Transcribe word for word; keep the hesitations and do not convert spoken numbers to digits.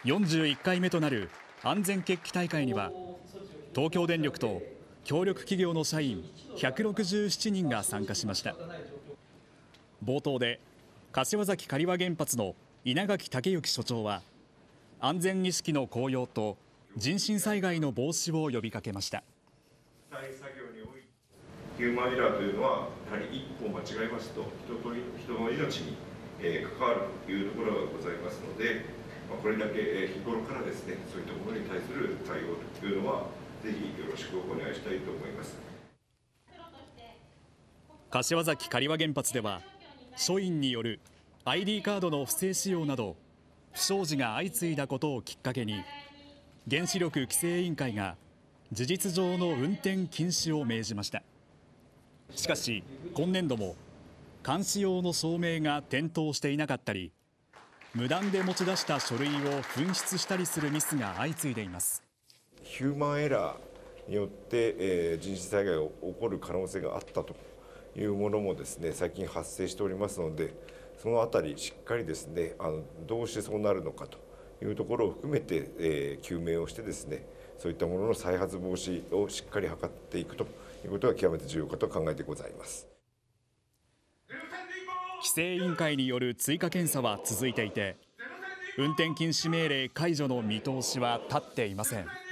よんじゅういっかいめとなる安全決起大会には、東京電力と協力企業の社員ひゃくろくじゅうななにんが参加しました。冒頭で柏崎刈羽原発の稲垣武之所長は、安全意識の向上と人身災害の防止を呼びかけました。 ヒューマンエラーというのは、やはり一歩間違えますと人と人の命に関わるというところがございますので、これだけ日頃からですね、そういったものに対する対応というのは、ぜひよろしくお願いしたいと思います。 柏崎刈羽原発では、署員による アイディー カードの不正使用など不祥事が相次いだことをきっかけに、原子力規制委員会が事実上の運転禁止を命じました。しかし今年度も監視用の証明が点灯していなかったり、無断で持ち出した書類を紛失したりするミスが相次いでいます。 ヒューマンエラーによって、えー、人身災害が起こる可能性があったというものもですね、最近発生しておりますので、そのあたりしっかりですね、あのどうしてそうなるのかというところを含めて、えー、究明をしてですね、そういったものの再発防止をしっかり図っていくということが極めて重要かと考えてございます。 規制委員会による追加検査は続いていて、運転禁止命令解除の見通しは立っていません。